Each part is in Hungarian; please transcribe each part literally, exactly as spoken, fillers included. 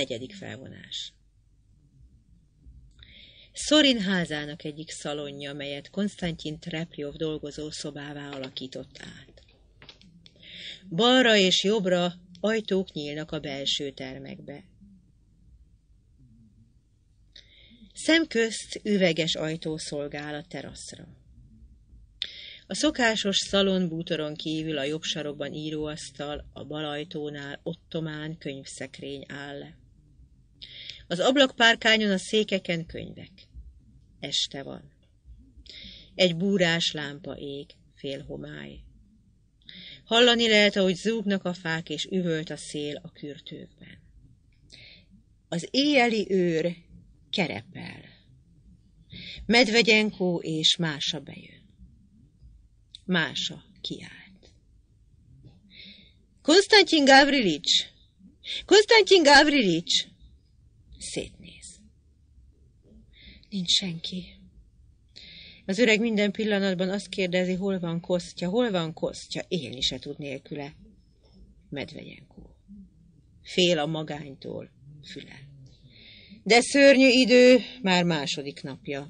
Negyedik felvonás. Szorin házának egyik szalonja, melyet Konstantin Trepljov dolgozó szobává alakított át. Balra és jobbra ajtók nyílnak a belső termekbe. Szemközt üveges ajtó szolgál a teraszra. A szokásos szalonbútoron kívül a jobb sarokban íróasztal, a bal ajtónál ottomán könyvszekrény áll. Az ablakpárkányon a székeken könyvek. Este van. Egy búrás lámpa ég, fél homály. Hallani lehet, ahogy zúgnak a fák, és üvölt a szél a kürtőkben. Az éjjeli őr kerepel. Medvegyenkó és Mása bejön. Mása kiállt. Konstantin Gavrilics! Konstantin Gavrilics! Szétnéz. Nincs senki. Az öreg minden pillanatban azt kérdezi, hol van Kostya, hol van Kostya, élni se tud nélküle. Medvegyenkó. Fél a magánytól, füle. De szörnyű idő, már második napja.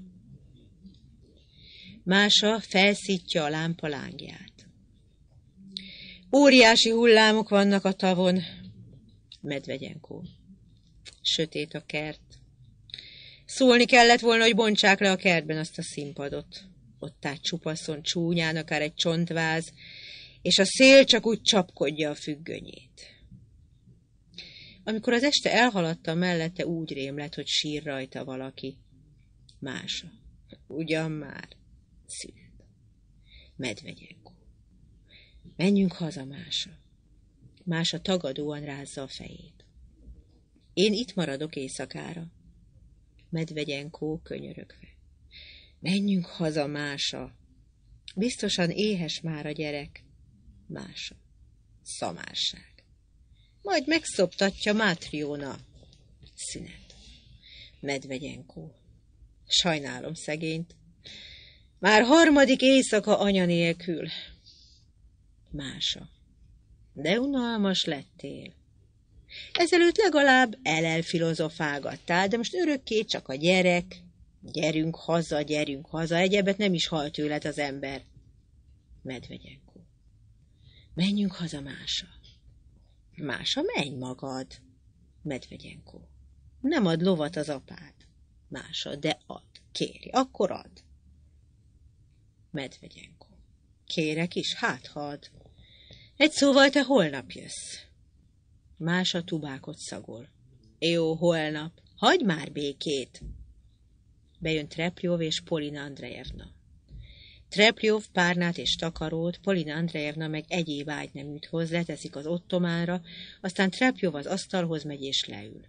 Mása felszítja a lámpa lángját. Óriási hullámok vannak a tavon. Medvegyenkó. Sötét a kert. Szólni kellett volna, hogy bontsák le a kertben azt a színpadot. Ott át csupaszon csúnyán, akár egy csontváz, és a szél csak úgy csapkodja a függönyét. Amikor az este elhaladta mellette, úgy rémlett, hogy sír rajta valaki. Mása. Ugyan már. Szünet. Medvegyenkó. Menjünk haza, Mása. Mása tagadóan rázza a fejét. Én itt maradok éjszakára. Medvegyenkó könyörögve. Menjünk haza, Mása. Biztosan éhes már a gyerek. Mása. Szamárság. Majd megszoptatja Mátrióna. Szünet. Medvegyenkó. Sajnálom szegényt. Már harmadik éjszaka anya nélkül. Mása. De unalmas lettél. Ezelőtt legalább elelfilozofálgattál, de most örökké csak a gyerek. Gyerünk haza, gyerünk haza, egyebet nem is hall tőled az ember. Medvegyenkó. Menjünk haza, Mása. Mása, menj magad. Medvegyenkó. Nem ad lovat az apád. Mása, de ad. Kéri, akkor ad. Medvegyenkó. Kérek is, hát ha ad. Egy szóval te holnap jössz. Mása tubákot szagol. Jó, holnap. Hagyj már békét. Bejön Trepljov és Polina Andrejevna. Trepljov párnát és takarót, Polina Andrejevna meg egyéb ágyneműt hoz, leteszik az ottománra, aztán Trepljov az asztalhoz megy és leül.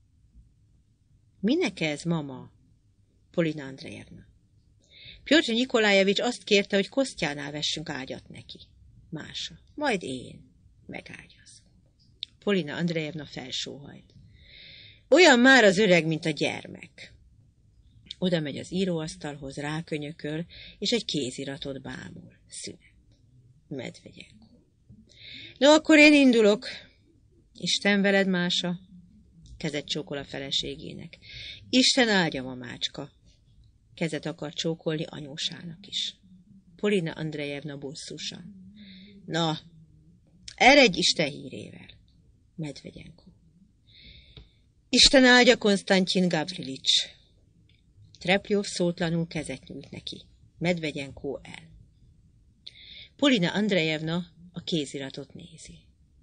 Minek ez, mama? Polina Andrejevna. Pjotr Nikolájevics azt kérte, hogy Kosztjánál vessünk ágyat neki. Mása. Majd én. Megágyaz. Polina Andrejevna felsóhajt. Olyan már az öreg, mint a gyermek. Oda megy az íróasztalhoz, rákönyököl, és egy kéziratot bámul. Szünet. Medvegyenkó. No, akkor én indulok. Isten veled, Mása. Kezet csókol a feleségének. Isten áldja, mamácska. Kezet akar csókolni anyósának is. Polina Andrejevna bosszusan. Na, eredj Isten hírével. Medvegyenkó. Isten áldja, Konstantin Gavrilics. Trepljov szótlanul kezet nyújt neki. Medvegyenkó el. Polina Andrejevna a kéziratot nézi.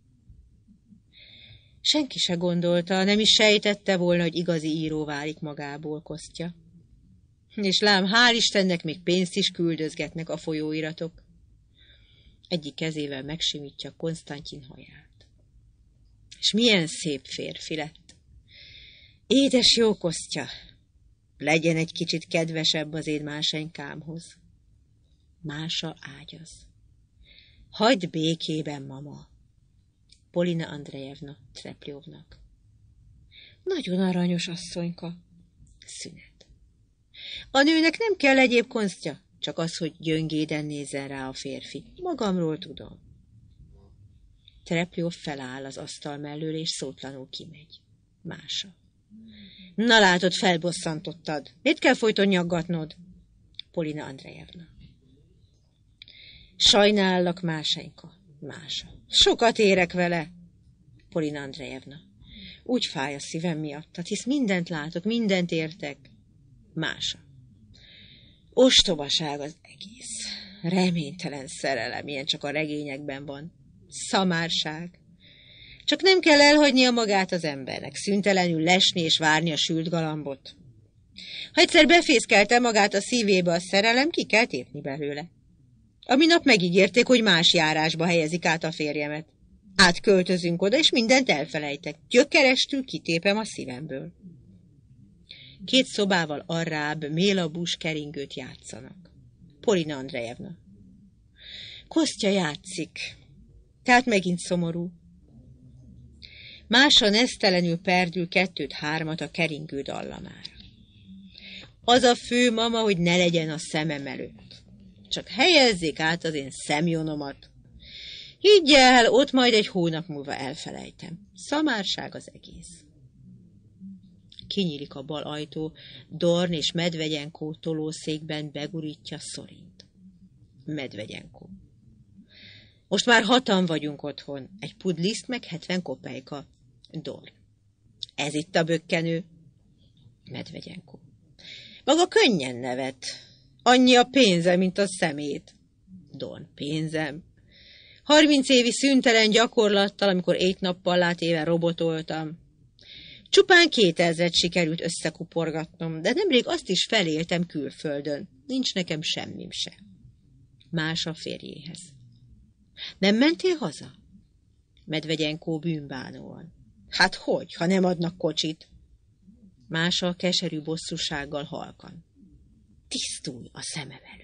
Senki se gondolta, nem is sejtette volna, hogy igazi író válik magából Kostya. És lám, hál' Istennek még pénzt is küldözgetnek a folyóiratok. Egyik kezével megsimítja Konstantin haját. És milyen szép férfi lett. Édes jó Kostya, legyen egy kicsit kedvesebb az én Másenkámhoz. Mása ágyaz. Hagyd békében, mama. Polina Andrejevna Trepljovnak. Nagyon aranyos asszonyka. Szünet. A nőnek nem kell egyéb konsztja, csak az, hogy gyöngéden nézzen rá a férfi. Magamról tudom. Trepljov feláll az asztal mellől, és szótlanul kimegy. Mása. Na látod, felbosszantottad. Mit kell folyton nyaggatnod? Polina Andrejevna. Sajnállak, Másainka. Mása. Sokat érek vele. Polina Andrejevna. Úgy fáj a szívem miattad, hisz mindent látok, mindent értek. Mása. Ostobaság az egész. Reménytelen szerelem, ilyen csak a regényekben van. Szamárság. Csak nem kell elhagynia magát az embernek, szüntelenül lesni és várni a sült galambot. Ha egyszer befészkelte magát a szívébe a szerelem, ki kell tépni belőle. A minap megígérték, hogy más járásba helyezik át a férjemet. Átköltözünk oda, és mindent elfelejtek. Gyökerestül kitépem a szívemből. Két szobával arrább mélabús keringőt játszanak. Polina Andrejevna. Kostya játszik, tehát megint szomorú. Mása nesztelenül perdül kettőt-hármat a keringő dallamára. Az a fő mama, hogy ne legyen a szemem előtt. Csak helyezzék át az én szemjonomat. Higgy el, ott majd egy hónap múlva elfelejtem. Szamárság az egész. Kinyílik a bal ajtó, Dorn és Medvegyenkó tolószékben begurítja Szorint. Medvegyenkó. Most már hatan vagyunk otthon. Egy pudliszt meg hetven kopejka. Dorn. Ez itt a bökkenő. Medvegyenkó. Maga könnyen nevet. Annyi a pénze, mint a szemét. Dorn. Pénzem. Harminc évi szüntelen gyakorlattal, amikor ét nappal látéven robotoltam. Csupán kétezret sikerült összekuporgatnom, de nemrég azt is feléltem külföldön. Nincs nekem semmim se. Más a férjéhez. Nem mentél haza? Medvegyenkó bűnbánóan. Hát hogy, ha nem adnak kocsit? Mása keserű bosszúsággal halkan. Tisztulj a szemem elől.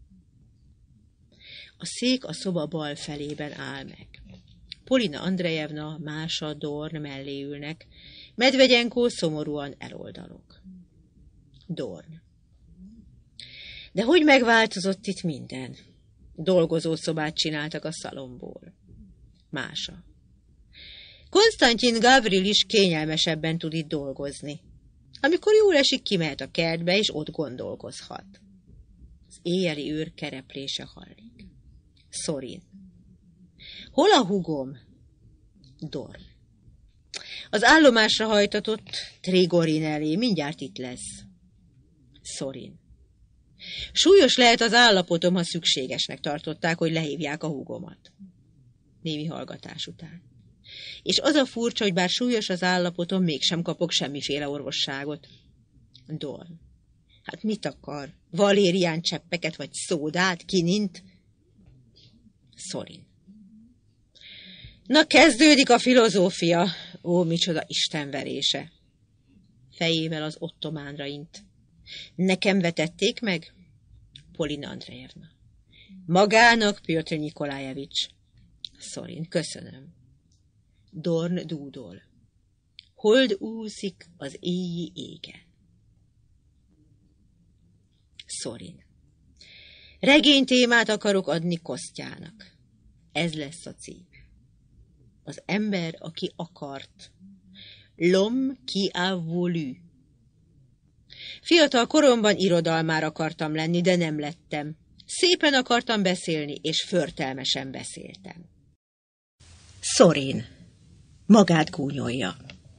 A szék a szoba bal felében áll meg. Polina Andrejevna, Mása, Dorn mellé ülnek, Medvegyenkó szomorúan eloldalok. Dorn. De hogy megváltozott itt minden? Dolgozószobát csináltak a szalomból. Mása. Konstantin Gavril is kényelmesebben tud itt dolgozni. Amikor jól esik, kimehet a kertbe, és ott gondolkozhat. Az éjjeli őr kereplése hallik. Szorin. Hol a hugom? Dorn. Az állomásra hajtatott Trigorin elé, mindjárt itt lesz. Szorin. Súlyos lehet az állapotom, ha szükségesnek tartották, hogy lehívják a húgomat. Némi hallgatás után. És az a furcsa, hogy bár súlyos az állapotom, mégsem kapok semmiféle orvosságot. Dorn. Hát mit akar? Valérián cseppeket vagy szódát, kinint? Szorin. Na, kezdődik a filozófia. Ó, micsoda istenverése. Fejével az ottománra int. Nekem vetették meg? Polina Andrejevna. Magának, Pjotr Nikolajevics. Szorin, köszönöm. Dorn dúdol. Hold úszik az éjji égen. Szorin. Regénytémát akarok adni Kosztjának. Ez lesz a cím. Az ember, aki akart. L'homme qui a voulu. Fiatal koromban irodalmár akartam lenni, de nem lettem. Szépen akartam beszélni, és förtelmesen beszéltem. Szorin. Magát gúnyolja.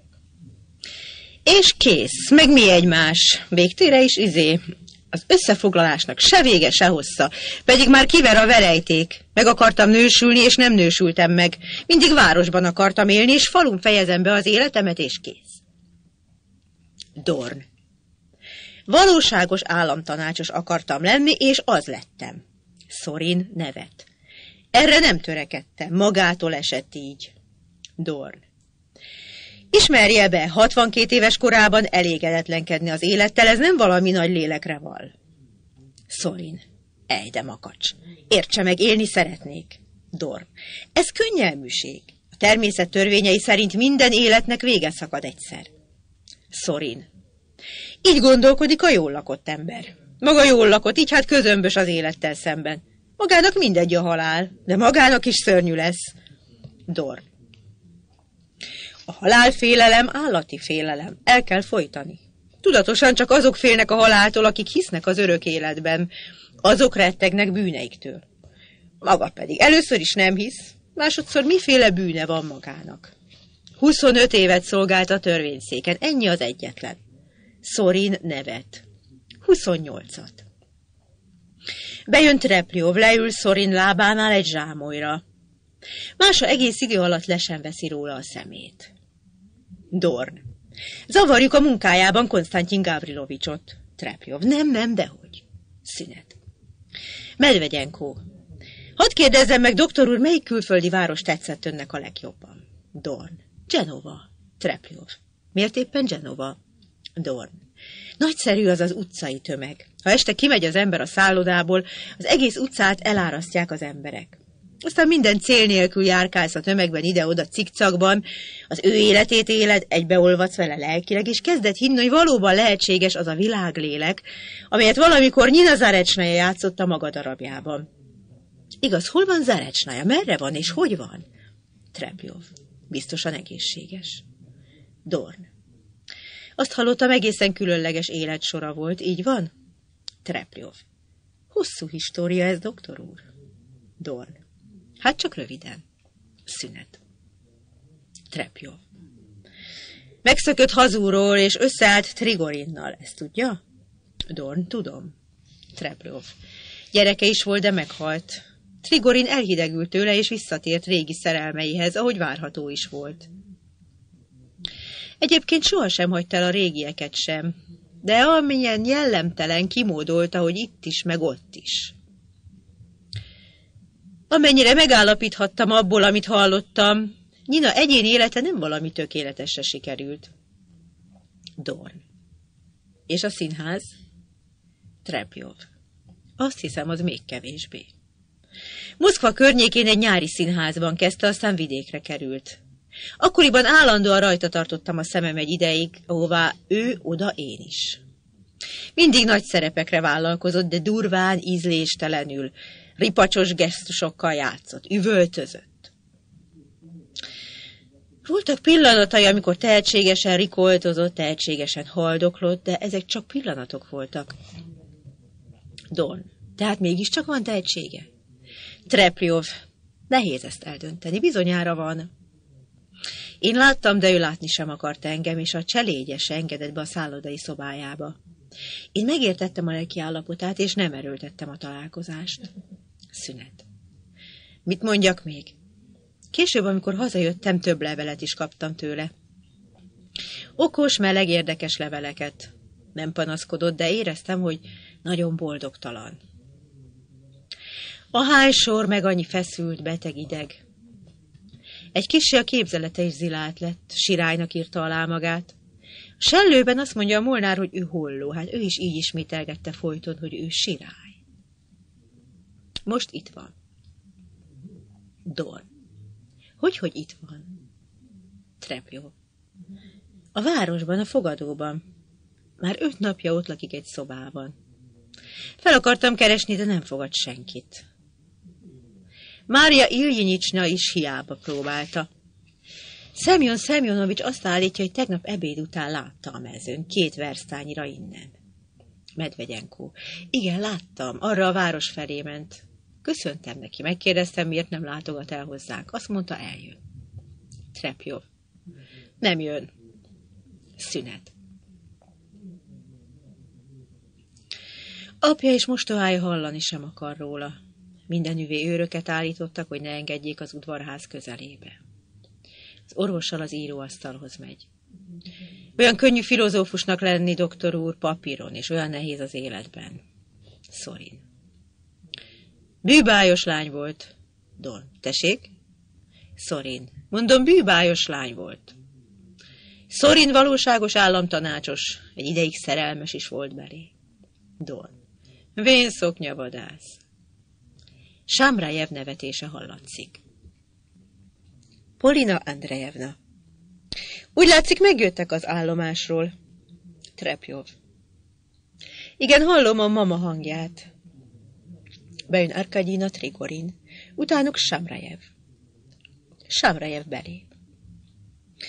És kész, meg mi egymás. Végtére is izé. Az összefoglalásnak se vége, se hossza. Pedig már kiver a verejték. Meg akartam nősülni, és nem nősültem meg. Mindig városban akartam élni, és falun fejezem be az életemet, és kész. Dorn. Valóságos államtanácsos akartam lenni, és az lettem. Szorin nevet. Erre nem törekedtem, magától esett így. Dorn. Ismerje be, hatvankét éves korában elégedetlenkedni az élettel, ez nem valami nagy lélekre val. Szorin. Ej, de makacs. Értse meg, élni szeretnék. Dorn. Ez könnyelműség. A természet törvényei szerint minden életnek vége szakad egyszer. Szorin. Így gondolkodik a jól lakott ember. Maga jól lakott, így hát közömbös az élettel szemben. Magának mindegy a halál, de magának is szörnyű lesz. Dorn. A halálfélelem állati félelem. El kell folytani. Tudatosan csak azok félnek a haláltól, akik hisznek az örök életben. Azok rettegnek bűneiktől. Maga pedig először is nem hisz, másodszor miféle bűne van magának. huszonöt évet szolgált a törvényszéken, ennyi az egyetlen. Szorin nevet. huszonnyolcat. Bejön Trepljov, leül Szorin lábánál egy zsámolyra. Mása egész idő alatt le sem veszi róla a szemét. Dorn. Zavarjuk a munkájában Konstantin Gavrilovicsot. Trepljov. Nem, nem, dehogy. Szünet. Medvegyenkó. Hadd kérdezzem meg, doktor úr, melyik külföldi város tetszett önnek a legjobban? Dorn. Genova. Trepljov. Miért éppen Genova? Dorn. Nagyszerű az az utcai tömeg. Ha este kimegy az ember a szállodából, az egész utcát elárasztják az emberek. Aztán minden cél nélkül járkálsz a tömegben ide-oda cikcakban, az ő életét éled, egybeolvadsz vele lelkileg, és kezded hinni, hogy valóban lehetséges az a világlélek, amelyet valamikor Nina Zarecsnaja játszott a maga darabjában. Igaz, hol van Zarecsnaja? Merre van és hogy van? Trepljov. Biztosan egészséges. Dorn. Azt hallottam, egészen különleges életsora volt, így van? Trepljov. Hosszú história ez, doktor úr. Dorn. Hát csak röviden. Szünet. Trepljov. Megszökött hazúról, és összeállt Trigorinnal. Ezt tudja? Dorn. Tudom. Trepljov. Gyereke is volt, de meghalt. Trigorin elhidegült tőle, és visszatért régi szerelmeihez, ahogy várható is volt. Egyébként sohasem hagyta el a régieket sem, de amilyen jellemtelen kimódolta, hogy itt is, meg ott is. Amennyire megállapíthattam abból, amit hallottam, Nina egyéni élete nem valami tökéletesre sikerült. Dorn. És a színház? Trepljov. Azt hiszem, az még kevésbé. Moszkva környékén egy nyári színházban kezdte, aztán vidékre került. Akkoriban állandóan rajta tartottam a szemem egy ideig, ahová ő, oda én is. Mindig nagy szerepekre vállalkozott, de durván, ízléstelenül, ripacsos gesztusokkal játszott, üvöltözött. Voltak pillanatai, amikor tehetségesen rikoltozott, tehetségesen haldoklott, de ezek csak pillanatok voltak. Dorn. Tehát mégiscsak van tehetsége? Trepljov. Nehéz ezt eldönteni, bizonyára van. Én láttam, de ő látni sem akart engem, és a cselégyes engedett be a szállodai szobájába. Én megértettem a lelki állapotát, és nem erőltettem a találkozást. Szünet. Mit mondjak még? Később, amikor hazajöttem, több levelet is kaptam tőle. Okos, meleg, érdekes leveleket. Nem panaszkodott, de éreztem, hogy nagyon boldogtalan. A hálysor meg annyi feszült, beteg ideg. Egy kissé a képzelete is zilált lett, Sirálynak írta alá magát. A sellőben azt mondja a Molnár, hogy ő Holló, hát ő is így ismételgette folyton, hogy ő Sirály. Most itt van. Dorn. Hogyhogy itt van? Trepljov. A városban, a fogadóban. Már öt napja ott lakik egy szobában. Fel akartam keresni, de nem fogad senkit. Mária Iljinyicsna is hiába próbálta. Szemjon Szemjonovics azt állítja, hogy tegnap ebéd után látta a mezőn, két versztányira innen. Medvegyenkó. Igen, láttam, arra a város felé ment. Köszöntem neki, megkérdeztem, miért nem látogat el hozzánk. Azt mondta, eljön. Trepljov. Nem jön. Szünet. Apja és mostohája hallani sem akar róla. Mindenüvé őröket állítottak, hogy ne engedjék az udvarház közelébe. Az orvossal az íróasztalhoz megy. Olyan könnyű filozófusnak lenni, doktor úr, papíron, és olyan nehéz az életben. Szorin. Bűbájos lány volt. Dorn. Tessék? Szorin. Mondom, bűbájos lány volt. Szorin valóságos államtanácsos, egy ideig szerelmes is volt belé. Dorn. Vén szoknyavadász. Sámrajev nevetése hallatszik. Polina Andrejevna. Úgy látszik, megjöttek az állomásról. Trepljov. Igen, hallom a mama hangját. Bejön Arkadina Trigorin, utánuk Sámrajev. Sámrajev belé.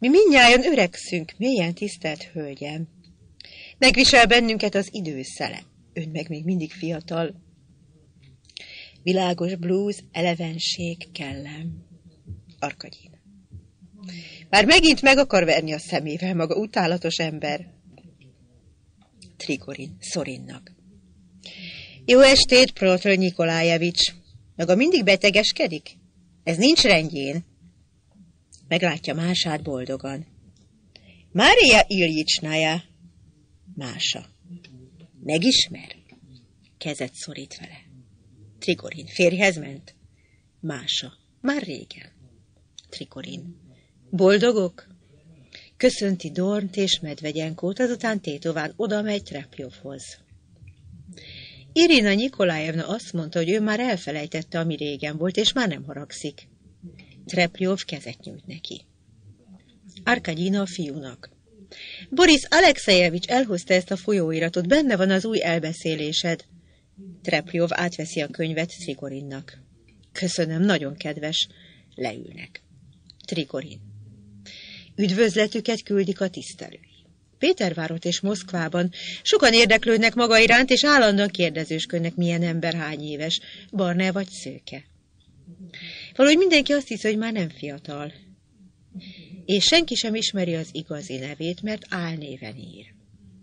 Mi mindnyájan öregszünk, mélyen tisztelt hölgyem. Megvisel bennünket az időszele. Ön meg még mindig fiatal. Világos blúz, elevenség kellem. Arkadina. Már megint meg akar verni a szemével maga utálatos ember. Trigorin, Szorinnak. Jó estét, Protr Nikolájevics. Maga mindig betegeskedik? Ez nincs rendjén. Meglátja Mását boldogan. Mária Iljicsnája. Mása. Megismer? Kezet szorít vele. Trigorin, férjhez ment? Mása. Már régen. Trigorin. Boldogok? Köszönti Dornt és Medvegyenkót, azután tétován oda megy Trepjovhoz. Irina Nikolájevna azt mondta, hogy ő már elfelejtette, ami régen volt, és már nem haragszik. Trepjov kezet nyújt neki. Arkadina a fiúnak. Boris Alexejevics elhozta ezt a folyóiratot, benne van az új elbeszélésed. Trepjov átveszi a könyvet Trigorinnak. Köszönöm, nagyon kedves. Leülnek. Trigorin. Üdvözletüket küldik a tisztelői. Pétervárot és Moszkvában sokan érdeklődnek maga iránt, és állandóan kérdezősködnek, milyen ember, hány éves, barna vagy szőke. Valahogy mindenki azt hiszi, hogy már nem fiatal. És senki sem ismeri az igazi nevét, mert álnéven ír.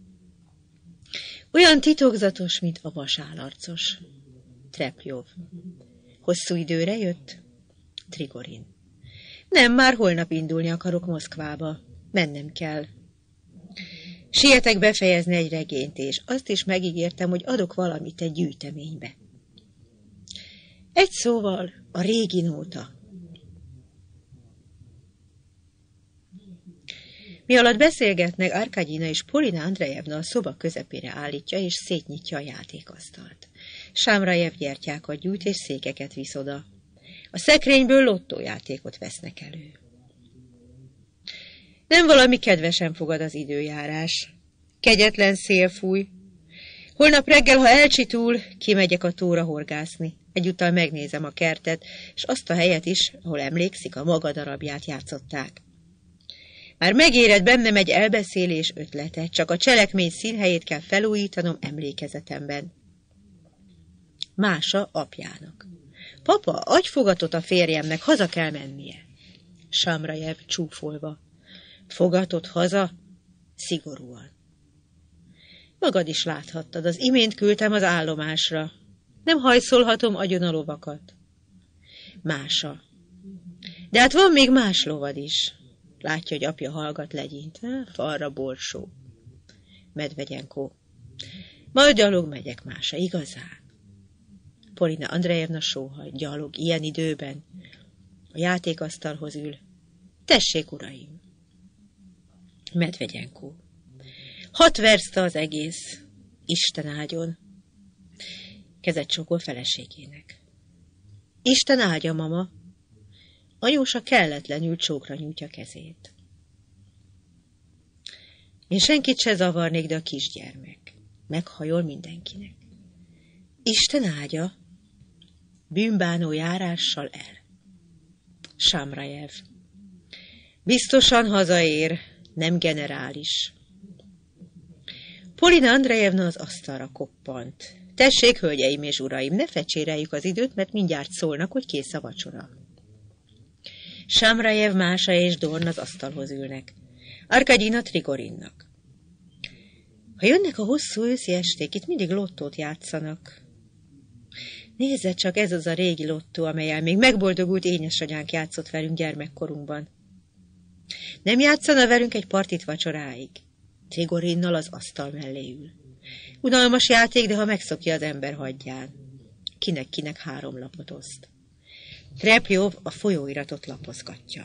Olyan titokzatos, mint a vasállarcos. Trepjov. Hosszú időre jött? Trigorin. Nem, már holnap indulni akarok Moszkvába. Mennem kell. Sietek befejezni egy regényt, és azt is megígértem, hogy adok valamit egy gyűjteménybe. Egy szóval a régi nóta. Mi alatt beszélgetnek, Arkadina és Polina Andrejevna a szoba közepére állítja, és szétnyitja a játékasztalt. Sámrajev gyertyákat gyújt, és székeket visz oda. A szekrényből lottójátékot vesznek elő. Nem valami kedvesen fogad az időjárás. Kegyetlen szél fúj. Holnap reggel, ha elcsitul, kimegyek a tóra horgászni. Egyúttal megnézem a kertet, és azt a helyet is, ahol emlékszik, a maga darabját játszották. Már megérett bennem egy elbeszélés ötlete, csak a cselekmény színhelyét kell felújítanom emlékezetemben. Mása apjának. Papa, adj fogatot a férjemnek, haza kell mennie. Sámrajev csúfolva. Fogatot haza? Szigorúan. Magad is láthattad, az imént küldtem az állomásra. Nem hajszolhatom agyon a lovakat. Mása. De hát van még más lovad is. Látja, hogy apja hallgat, legyint. Falra borsó. Medvegyenkó. Majd gyalog megyek, Mása, igazán. Polina Andrejevna sóhajt, gyalog ilyen időben. A játékasztalhoz ül. Tessék, uraim. Medvegyenkó. Hat verszta az egész. Isten áldjon. Kezet csókol feleségének. Isten áldja, mama. Anyósa kelletlenül csókra nyújtja kezét. Én senkit se zavarnék, de a kisgyermek. Meghajol mindenkinek. Isten áldja. Bűnbánó járással el. Sámrajev. Biztosan hazaér, nem generális. Polina Andrejevna az asztalra koppant. Tessék, hölgyeim és uraim, ne fecséreljük az időt, mert mindjárt szólnak, hogy kész a vacsora. Sámrajev, Mása és Dorn az asztalhoz ülnek. Arkadina Trigorinnak. Ha jönnek a hosszú őszi esték, itt mindig lottót játszanak. Nézze csak, ez az a régi lottó, amellyel még megboldogult édesanyánk játszott velünk gyermekkorunkban. Nem játszana velünk egy partit vacsoráig? Trigorinnal az asztal mellé ül. Unalmas játék, de ha megszokja, az ember hagyján. Kinek-kinek három lapot oszt. Trepjov a folyóiratot lapozgatja.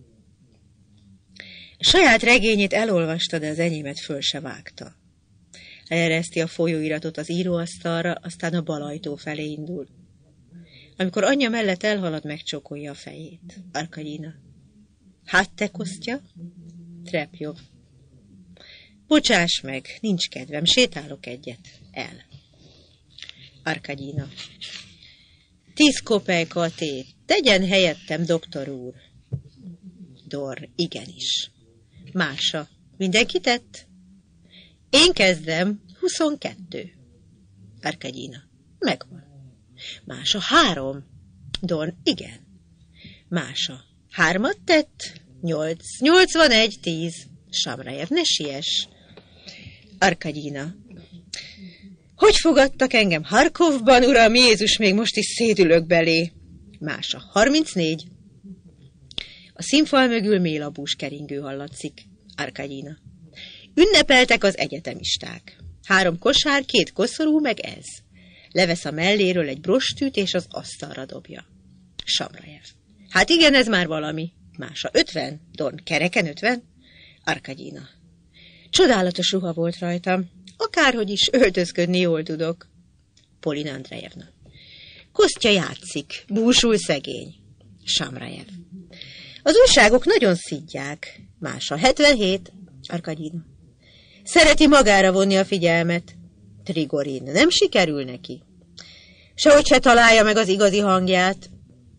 A saját regényét elolvasta, de az enyémet föl se vágta. Elereszti a folyóiratot az íróasztalra, aztán a bal ajtó felé indul. Amikor anyja mellett elhalad, megcsókolja a fejét. Arkadina. Hát te, Kostya? Trepjov. Bocsáss meg, nincs kedvem, sétálok egyet. El. Arkadina. Tíz kopejka a tét. Tegyen helyettem, doktor úr. Dorn. Igenis. Mása. Mindenki tett? Én kezdem. Huszonkettő. Arkadina. Megvan. Mása. Három. Dorn. Igen. Mása. Hármat tett? Nyolc. Nyolcvanegy. Tíz. Samrajev. Ne siess. Arkadina. Hogy fogadtak engem Harkovban, uram Jézus, még most is szédülök belé. Mása. Harmincnégy. A színfal mögül mélabús keringő hallatszik. Arkadina. Ünnepeltek az egyetemisták. Három kosár, két koszorú, meg ez. Levesz a melléről egy brostűt, és az asztalra dobja. Samrajev. Hát igen, ez már valami. Mása. Ötven. Dorn. Kereken ötven. Arkadina. Csodálatos ruha volt rajtam. Akárhogy is öltözködni jól tudok. Polina Andrejevna. Kostya játszik. Búsul szegény. Samrajev. Az újságok nagyon szidják. Mása. hetvenhét. Arkadina. Szereti magára vonni a figyelmet. Trigorin. Nem sikerül neki. Sehogy se találja meg az igazi hangját.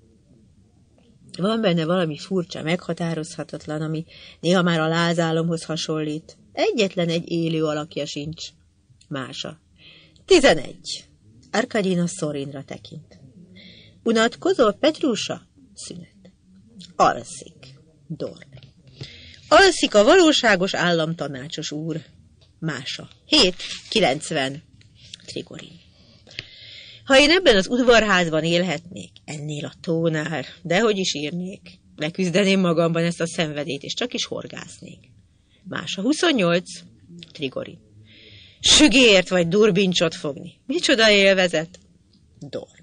Van benne valami furcsa, meghatározhatatlan, ami néha már a lázálomhoz hasonlít. Egyetlen egy élő alakja sincs. Mása. Tizenegy. Arkadina Szorinra tekint. Unatkozol, Petrúsa? Szünet. Alszik. Dorn. Alszik a valóságos államtanácsos úr. Mása. Hét. Kilencven. Trigorin. Ha én ebben az udvarházban élhetnék, ennél a tónál, dehogy is írnék, leküzdeném magamban ezt a szenvedét, és csak is horgásznék. Mása. Huszonnyolc. Trigorin. Sügért vagy durbincsot fogni. Micsoda élvezet? Dorn.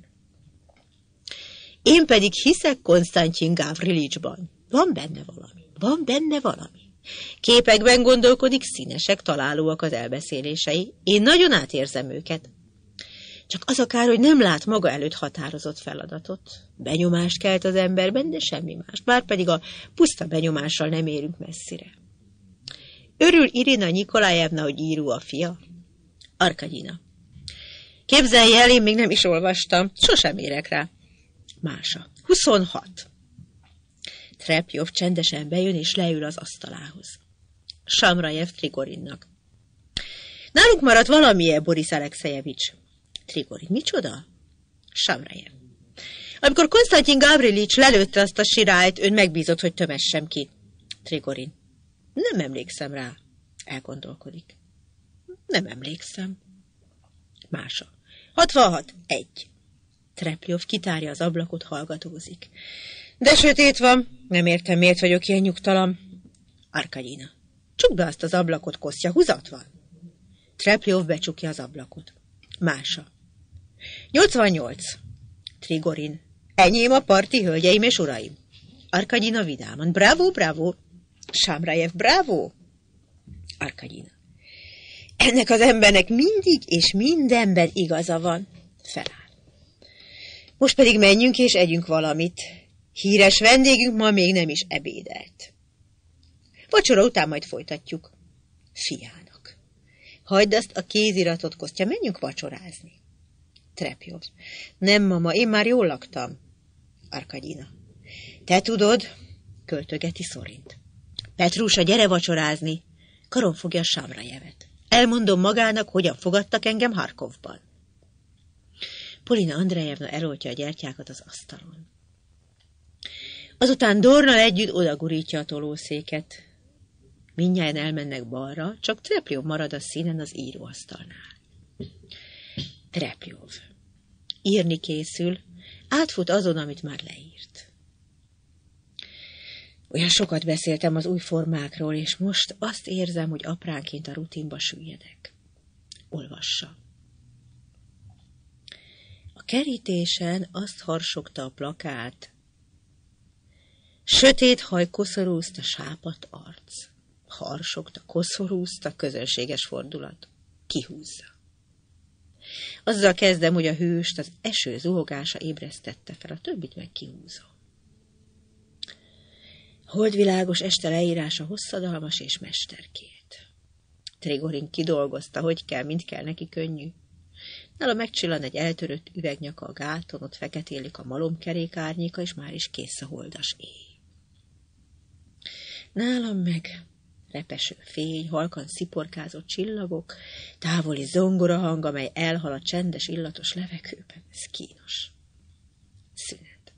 Én pedig hiszek Konstantin Gavrilicsban. Van benne valami. Van benne valami. Képekben gondolkodik, színesek, találóak az elbeszélései. Én nagyon átérzem őket. Csak az a kár, hogy nem lát maga előtt határozott feladatot. Benyomást kelt az emberben, de semmi más. Márpedig a puszta benyomással nem érünk messzire. Örül Irina Nyikolajevna, hogy író a fia? Arkadina. Képzelj el, én még nem is olvastam. Sosem érek rá. Mása. Huszonhat. Trepjov csendesen bejön és leül az asztalához. Samrajev Trigorinnak. Nálunk maradt valamilyen, Boris Alexejevics. Trigorin. Micsoda? Samrajev. Amikor Konstantin Gavrilics lelőtte azt a sirályt, ön megbízott, hogy tömessem ki. Trigorin. Nem emlékszem rá. Elgondolkodik. Nem emlékszem. Mása. Hatvanhat. Egy. Trepjov kitárja az ablakot, hallgatózik. De sötét van. Nem értem, miért vagyok ilyen nyugtalan. Arkadina. Csukd be azt az ablakot, Kostya, húzat van. Trepjov becsukja az ablakot. Mása. nyolcvannyolc. Trigorin. Enyém a parti, hölgyeim és uraim. Arkadina vidáman. Bravo, bravo. Samrajev, bravo. Arkadina. Ennek az embernek mindig és mindenben igaza van. Feláll. Most pedig menjünk és együnk valamit. Híres vendégünk ma még nem is ebédelt. Vacsora után majd folytatjuk. Fiának. Hagyd azt a kéziratot, Kostya, menjünk vacsorázni. Trepjov. Nem, mama, én már jól laktam. Arkadina. Te tudod, költögeti Szorint. Petrúsa, gyere vacsorázni. Karon fogja Samrajevet. Elmondom magának, hogyan fogadtak engem Harkovban. Polina Andrejevna eloltja a gyertyákat az asztalon. Azután Dornnal együtt odagurítja a tolószéket. Mindnyájan elmennek balra, csak Trepjov marad a színen az íróasztalnál. Trepjov. Írni készül, átfut azon, amit már leírt. Olyan sokat beszéltem az új formákról, és most azt érzem, hogy apránként a rutinba süllyedek. Olvassa. A kerítésen azt harsogta a plakát. Sötét haj koszorúzta sápadt arc. Harsogta, koszorúzta, közönséges fordulat. Kihúzza. Azzal kezdem, hogy a hőst az eső zuhogása ébresztette fel, a többit meg kihúzom. Holdvilágos este leírása hosszadalmas és mesterkélt. Trigorin kidolgozta, hogy kell, mint kell neki könnyű. Nála megcsillan egy eltörött üvegnyaka a gáton, ott feketélik a malomkerék árnyéka, és már is kész a holdas éj. Nálam meg repeső fény, halkan sziporkázott csillagok, távoli zongorahang, amely elhal a csendes, illatos levegőben. Ez kínos. Szünet.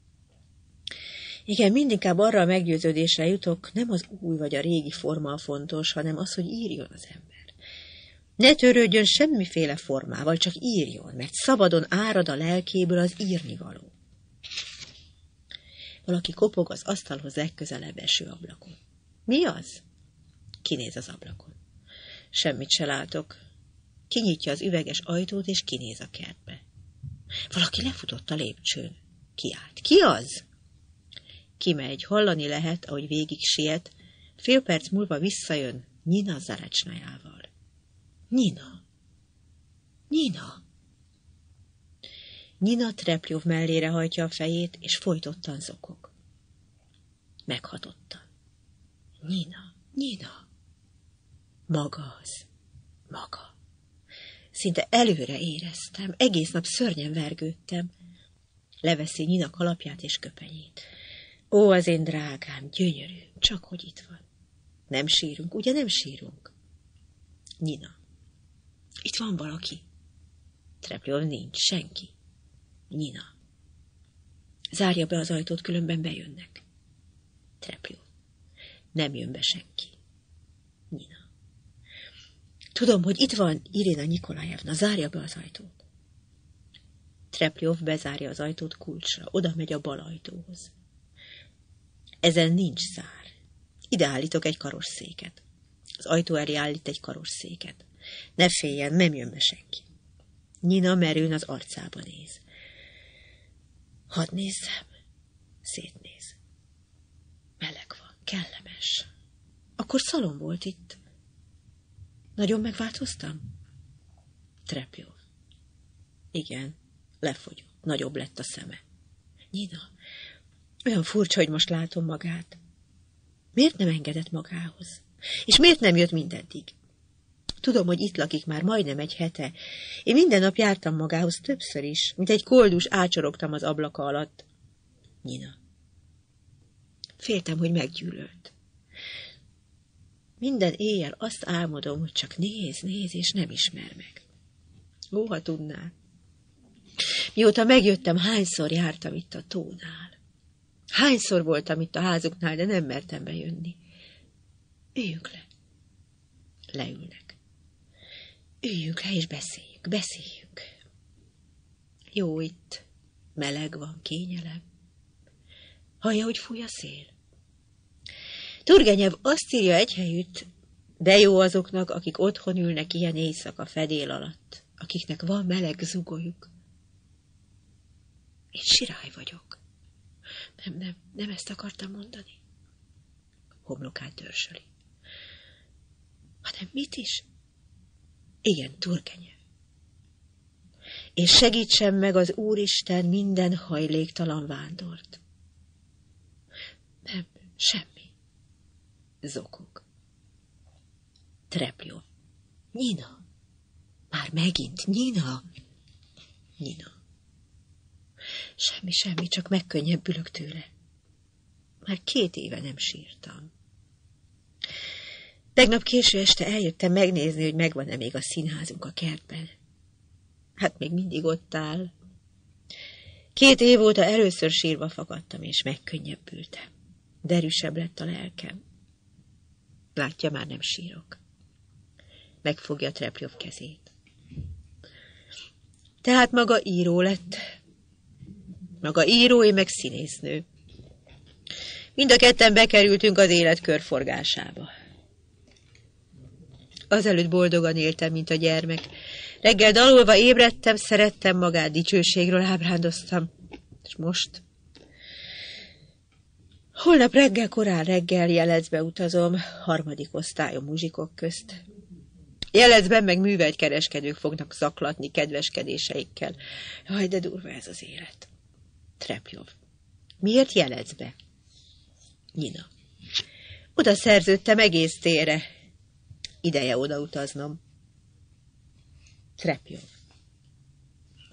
Igen, mindinkább arra a meggyőződésre jutok, nem az új vagy a régi forma a fontos, hanem az, hogy írjon az ember. Ne törődjön semmiféle formával, csak írjon, mert szabadon árad a lelkéből az írnivaló. Valaki kopog az asztalhoz legközelebb eső ablakon. Mi az? Kinéz az ablakon. Semmit se látok. Kinyitja az üveges ajtót, és kinéz a kertbe. Valaki lefutott a lépcsőn. Kiállt. Ki az? Kimegy, hallani lehet, ahogy végig siet, fél perc múlva visszajön Nina Zarecsnájával. Nina! Nina! Nina Trepljov mellére hajtja a fejét, és folytottan zokog. Meghatottan. Nina! Nina! Maga az. Maga. Szinte előre éreztem, egész nap szörnyen vergődtem. Leveszi Nina kalapját és köpenyét. Ó, az én drágám, gyönyörű, csak hogy itt van. Nem sírunk, ugye nem sírunk? Nina. Itt van valaki. Trepljov nincs, senki. Nina. Zárja be az ajtót, különben bejönnek. Trepljov. Nem jön be senki. Nina. Tudom, hogy itt van Irina Nikolajevna, zárja be az ajtót. Trepljov bezárja az ajtót kulcsra, oda megy a bal ajtóhoz. Ezen nincs zár. Ide állítok egy karosszéket. Az ajtó elé állít egy karosszéket. Ne féljen, nem jön be senki. Nina merőn az arcába néz. Hadd nézzem. Szétnéz. Meleg van, kellemes. Akkor szalon volt itt. Nagyon megváltoztam? Trepljov. Igen, lefogyott. Nagyobb lett a szeme. Nina, olyan furcsa, hogy most látom magát. Miért nem engedett magához? És miért nem jött mindeddig? Tudom, hogy itt lakik már majdnem egy hete. Én minden nap jártam magához többször is, mint egy koldus ácsorogtam az ablaka alatt. Nina. Féltem, hogy meggyűlölt. Minden éjjel azt álmodom, hogy csak néz, néz, és nem ismer meg. Ó, ha tudná. Mióta megjöttem, hányszor jártam itt a tónál. Hányszor voltam itt a házuknál, de nem mertem bejönni. Üljünk le. Leülnek. Üljünk le, és beszéljünk, beszéljünk. Jó itt. Meleg van, kényelem. Hallja, hogy fúj a szél? Turgenev azt írja egyhelyütt, de jó azoknak, akik otthon ülnek ilyen éjszaka fedél alatt, akiknek van meleg zugolyuk. Én sirály vagyok. Nem, nem, nem ezt akartam mondani. Homlokát dörzsöli. Hanem mit is? Igen, Turgenev. És segítsen meg az Úristen minden hajléktalan vándort. Nem, semmi. Zokog. Trepljov. Nina. Már megint, Nina. Nina. Semmi, semmi, csak megkönnyebbülök tőle. Már két éve nem sírtam. Tegnap késő este eljöttem megnézni, hogy megvan-e még a színházunk a kertben. Hát még mindig ott áll. Két év óta először sírva fakadtam, és megkönnyebbültem. Derűsebb lett a lelkem. Látja, már nem sírok. Megfogja Trepljov kezét. Tehát maga író lett. Maga író, én meg színésznő. Mind a ketten bekerültünk az élet körforgásába. Azelőtt boldogan éltem, mint a gyermek. Reggel dalolva ébredtem, szerettem magát, dicsőségről ábrándoztam. És most... Holnap reggel, korán reggel Jelecbe utazom, harmadik osztályom muzsikok közt. Jelecben meg művelt kereskedők fognak zaklatni kedveskedéseikkel. Jaj, de durva ez az élet. Trepljov. Miért Jelecbe? Nina. Oda szerződtem egész térre. Ideje oda utaznom. Trepljov.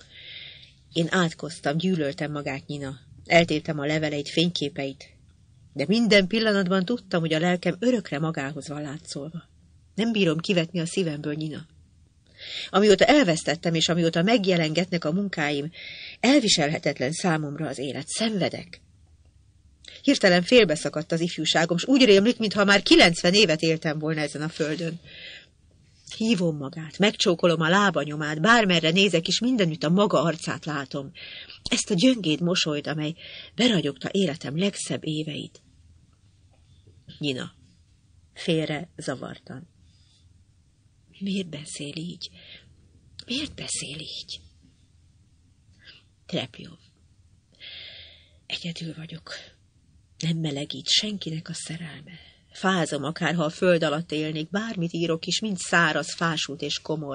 Én átkoztam, gyűlöltem magát, Nina. Eltéptem a leveleit, fényképeit. De minden pillanatban tudtam, hogy a lelkem örökre magához van látszolva. Nem bírom kivetni a szívemből, Nina. Amióta elvesztettem, és amióta megjelengetnek a munkáim, elviselhetetlen számomra az élet. Szenvedek. Hirtelen félbeszakadt az ifjúságom, s úgy rémlik, mintha már kilencven évet éltem volna ezen a földön. Hívom magát, megcsókolom a lábanyomát, bármerre nézek is, mindenütt a maga arcát látom. Ezt a gyöngéd mosolyt, amely beragyogta életem legszebb éveit. Nina, félre zavartan. Miért beszél így? Miért beszél így? Trepjov. Egyedül vagyok. Nem melegít senkinek a szerelme. Fázom, akárha a föld alatt élnék, bármit írok is, mind száraz, fásult és komor.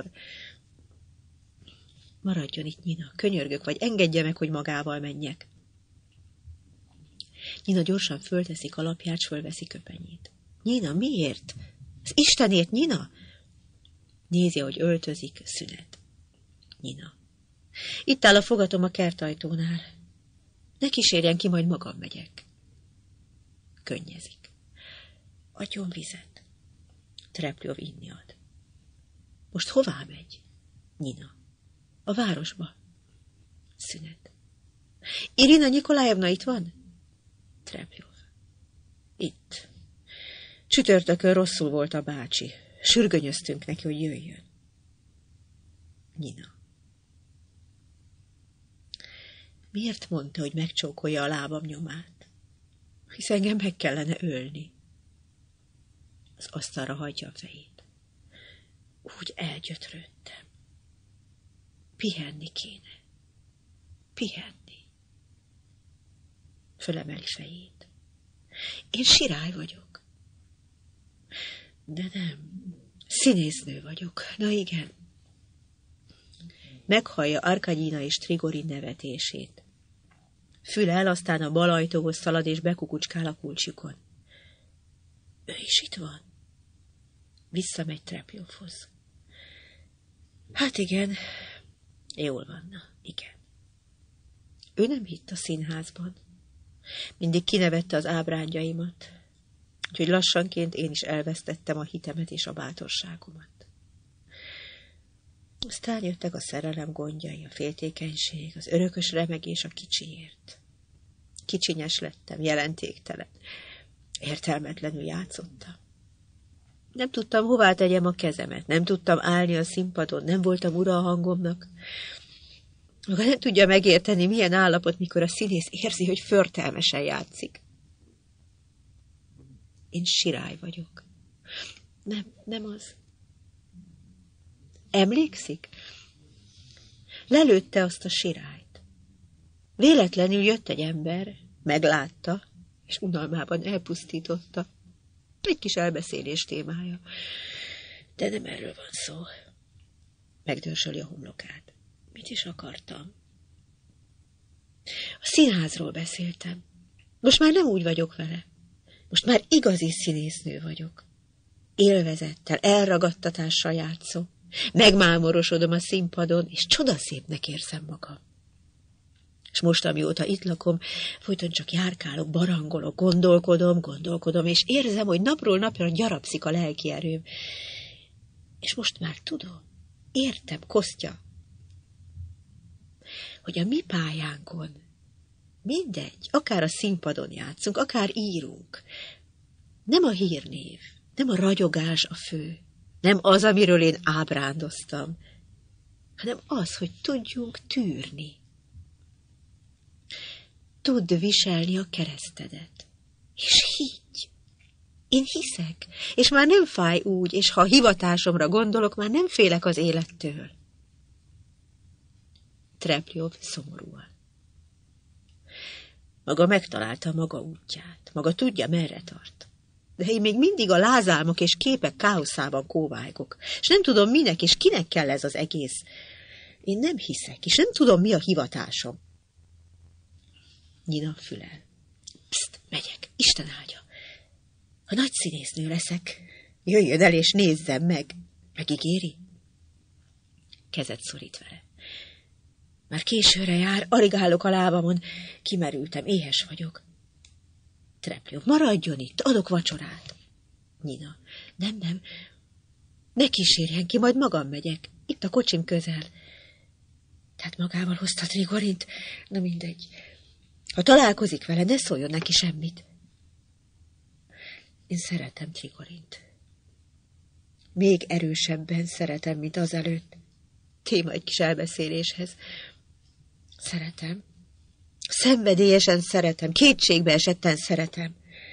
Maradjon itt, Nina, könyörgök, vagy engedje meg, hogy magával menjek. Nina gyorsan fölteszi kalapját, s fölveszi köpenyét. Nina, miért? Az Istenért, Nina? Nézi, hogy öltözik, szünet. Nina. Itt áll a fogatom a kertajtónál. Ne kísérjen ki, majd magam megyek. Könnyezik. Adjon vizet. Trepjov inni ad. Most hová megy? Nina. A városba. Szünet. Irina Nikolájevna itt van? Trepjov. Itt. Csütörtökön rosszul volt a bácsi. Sürgönyöztünk neki, hogy jöjjön. Nina. Miért mondta, hogy megcsókolja a lábam nyomát? Hisz engem meg kellene ölni. Az asztalra hagyja a fejét. Úgy elgyötrődtem. Pihenni kéne. Pihenni. Fölemeli fejét. Én sirály vagyok. De nem. Színésznő vagyok. Na igen. Meghallja Arkadina és Trigorin nevetését. Fülel, aztán a bal ajtóhoz szalad és bekukucskál a kulcsukon. Ő is itt van. Visszamegy Trepjovhoz. Hát igen, jól van, na, igen. Ő nem hitt a színházban. Mindig kinevette az ábrányaimat, úgyhogy lassanként én is elvesztettem a hitemet és a bátorságomat. Aztán jöttek a szerelem gondjai, a féltékenység, az örökös remegés a kicsiért. Kicsinyes lettem, jelentéktelen. Értelmetlenül játszottam. Nem tudtam, hová tegyem a kezemet, nem tudtam állni a színpadon, nem voltam ura a hangomnak. Maga nem tudja megérteni, milyen állapot, mikor a színész érzi, hogy förtelmesen játszik. Én sirály vagyok. Nem, nem az. Emlékszik? Lelőtte azt a sirályt. Véletlenül jött egy ember, meglátta, és unalmában elpusztította. Egy kis elbeszélés témája. De nem erről van szó. Megdörzsöli a homlokát. Mit is akartam? A színházról beszéltem. Most már nem úgy vagyok vele. Most már igazi színésznő vagyok. Élvezettel, elragadtatással játszom. Megmámorosodom a színpadon, és csodaszépnek érzem magam. És most, amióta itt lakom, folyton csak járkálok, barangolok, gondolkodom, gondolkodom, és érzem, hogy napról napra gyarapszik a lelki erőm. És most már tudom, értem, Kostya, hogy a mi pályánkon mindegy, akár a színpadon játszunk, akár írunk. Nem a hírnév, nem a ragyogás a fő, nem az, amiről én ábrándoztam, hanem az, hogy tudjunk tűrni. Tudd viselni a keresztedet. És higgy. Én hiszek, és már nem fáj úgy, és ha a hivatásomra gondolok, már nem félek az élettől. Trepjov szomorúan. Maga megtalálta maga útját, maga tudja, merre tart. De én még mindig a lázálmok és képek káoszában kóvájgok, és nem tudom, minek és kinek kell ez az egész. Én nem hiszek, és nem tudom, mi a hivatásom. Nina fülel. Pszt, megyek, Isten áldja. Ha nagy színésznő leszek, jöjjön el és nézzem meg. Megígéri? Kezet szorít vele. Már későre jár, alig állok a lábamon, kimerültem, éhes vagyok. Trepljov, maradjon itt, adok vacsorát. Nina, nem, nem, ne kísérjen ki, majd magam megyek. Itt a kocsim közel. Tehát magával hozta Trigorint? Na mindegy. Ha találkozik vele, ne szóljon neki semmit. Én szeretem Trigorint. Még erősebben szeretem, mint azelőtt. Téma egy kis elbeszéléshez. Szeretem. Szenvedélyesen szeretem. Kétségbe esetten szeretem.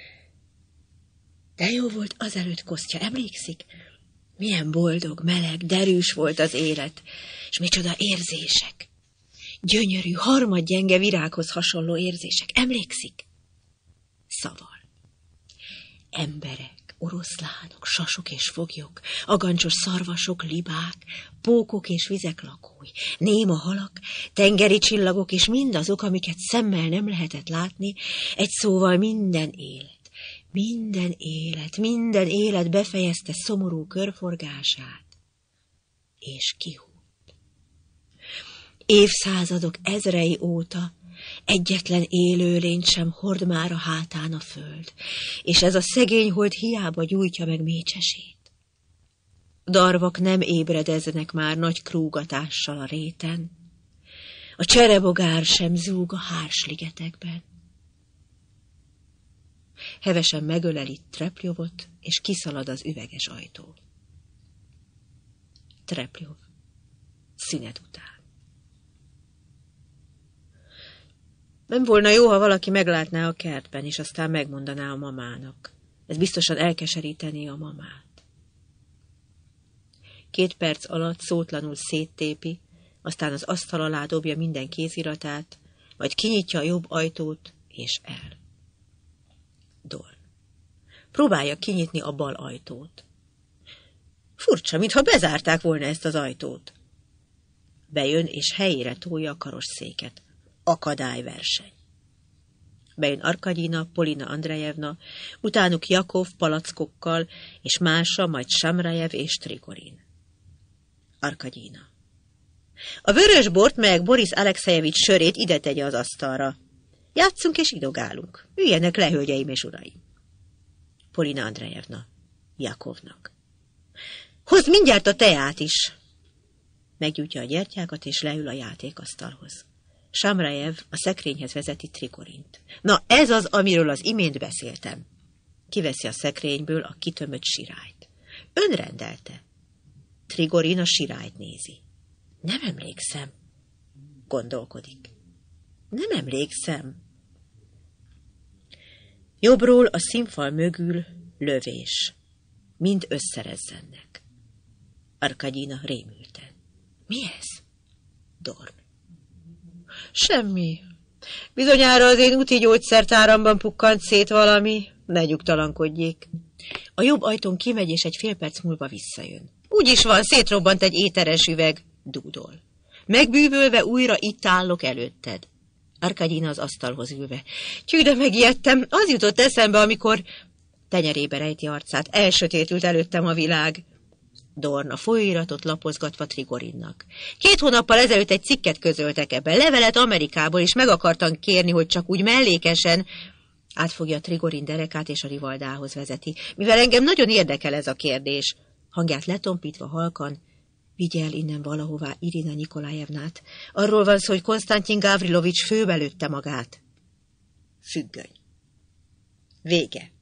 De jó volt azelőtt Kostya, emlékszik? Milyen boldog, meleg, derűs volt az élet, és micsoda érzések. Gyönyörű, harmadgyenge virághoz hasonló érzések, emlékszik? Szaval. Emberek, oroszlánok, sasok és foglyok, agancsos szarvasok, libák, pókok és vizek lakói, néma halak, tengeri csillagok és mindazok, amiket szemmel nem lehetett látni, egy szóval minden élet. Minden élet, minden élet befejezte szomorú körforgását, és kihúlt. Évszázadok ezrei óta egyetlen élőlényt sem hord már a hátán a föld, és ez a szegény hold hiába gyújtja meg mécsesét. Darvak nem ébredeznek már nagy krúgatással a réten, a cserebogár sem zúg a hársligetekben. Hevesen megöleli Trepljovot, és kiszalad az üveges ajtó. Trepljov. Szünet után. Nem volna jó, ha valaki meglátná a kertben, és aztán megmondaná a mamának. Ez biztosan elkeserítené a mamát. Két perc alatt szótlanul széttépi, aztán az asztal alá dobja minden kéziratát, majd kinyitja a jobb ajtót, és el. Dorn. Próbálja kinyitni a bal ajtót. Furcsa, mintha bezárták volna ezt az ajtót. Bejön, és helyére tolja a karosszéket. Akadályverseny. Bejön Arkadina, Polina Andrejevna, utánuk Jakov palackokkal, és Mása, majd Samrajev és Trigorin. Arkadina. A vörös bort meg Boris Alexejevics sörét ide tegye az asztalra. Játszunk és idogálunk. Üljenek le, hölgyeim és uraim. Polina Andrejevna. Jakovnak. Hozd mindjárt a teát is. Meggyújtja a gyertyákat, és leül a játékasztalhoz. Samrajev a szekrényhez vezeti Trigorint. Na, ez az, amiről az imént beszéltem. Kiveszi a szekrényből a kitömött sirályt. Ön rendelte. Trigorin a sirályt nézi. Nem emlékszem. Gondolkodik. Nem emlékszem. Jobbról a színfal mögül lövés. Mind összerezzennek. Arkadina rémülten. Mi ez? Dorn. Semmi. Bizonyára az én úti gyógyszertáramban pukkant szét valami. Ne nyugtalankodjék. A jobb ajtón kimegy, és egy fél perc múlva visszajön. Úgyis van, szétrobbant egy éteres üveg. Dúdol. Megbűvölve újra itt állok előtted. Arkadina az asztalhoz ülve. Tyű, de megijedtem. Az jutott eszembe, amikor... Tenyerébe rejti arcát. Elsötétült előttem a világ. Dorn a folyóiratot lapozgatva Trigorinnak. Két hónappal ezelőtt egy cikket közöltek ebben. Levelet Amerikából, és meg akartam kérni, hogy csak úgy mellékesen... Átfogja Trigorin derekát, és a Rivaldához vezeti. Mivel engem nagyon érdekel ez a kérdés. Hangját letompítva halkan. Vigye el innen valahová Irina Nikolajevnát. Arról van szó, hogy Konstantin Gavrilovics főbe lőtte magát. Függöny. Vége.